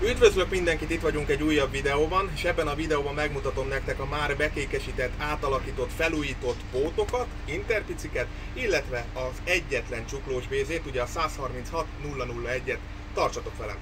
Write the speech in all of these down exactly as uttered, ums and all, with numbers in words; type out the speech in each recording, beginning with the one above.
Üdvözlök mindenkit, itt vagyunk egy újabb videóban, és ebben a videóban megmutatom nektek a már bekékesített, átalakított, felújított pótokat, interpiciket, illetve az egyetlen csuklós bézét, ugye a száz harminchat nulla nulla egyet. Tartsatok velem!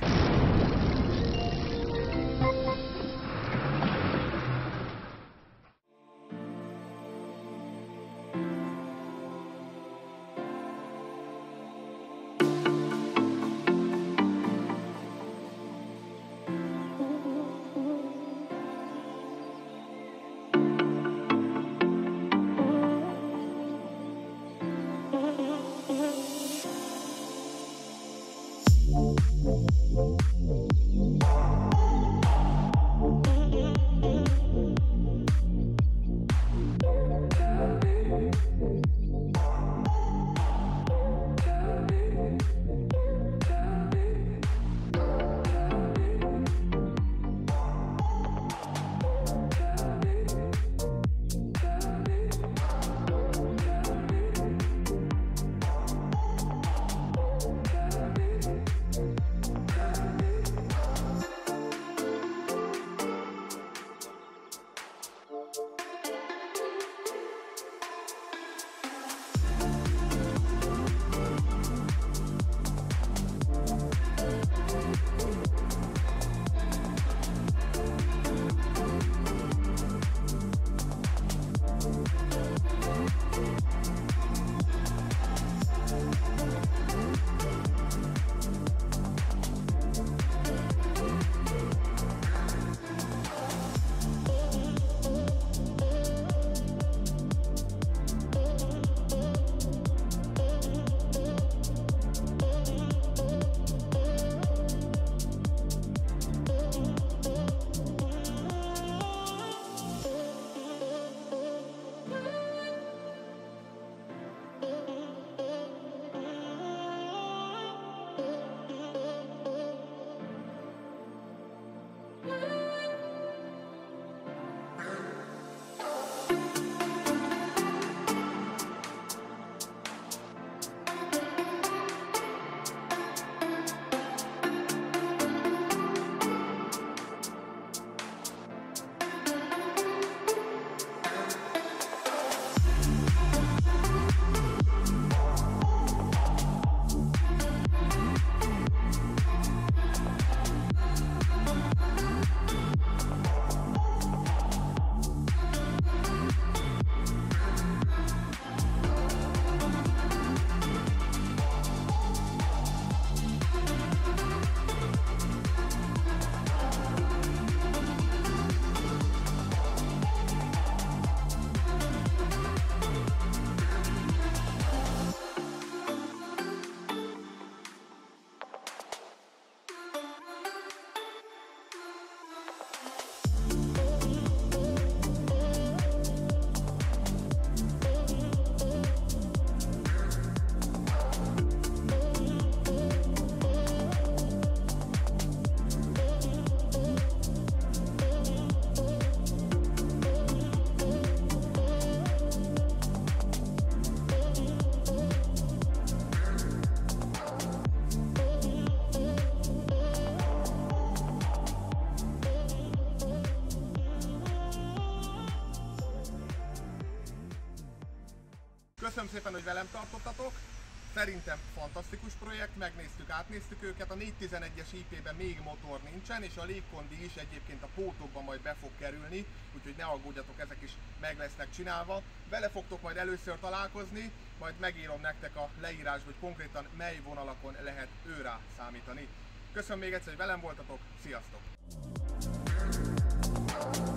Köszönöm szépen, hogy velem tartottatok. Szerintem fantasztikus projekt, megnéztük, átnéztük őket. A négyszáztizenegyes i pében még motor nincsen, és a légkondi is egyébként a pótokban majd be fog kerülni, úgyhogy ne aggódjatok, ezek is meg lesznek csinálva. Vele fogtok majd először találkozni, majd megírom nektek a leírásba, hogy konkrétan mely vonalakon lehet őrá számítani. Köszönöm még egyszer, hogy velem voltatok, sziasztok!